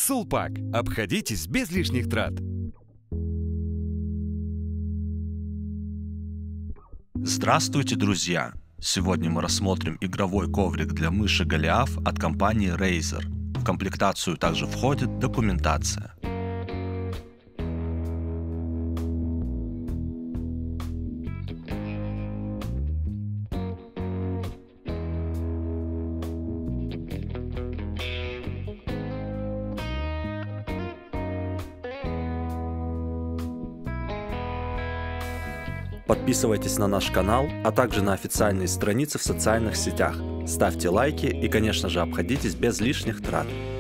Сулпак. Обходитесь без лишних трат. Здравствуйте, друзья! Сегодня мы рассмотрим игровой коврик для мыши Голиаф от компании Razer. В комплектацию также входит документация. Подписывайтесь на наш канал, а также на официальные страницы в социальных сетях. Ставьте лайки и, конечно же, обходитесь без лишних трат.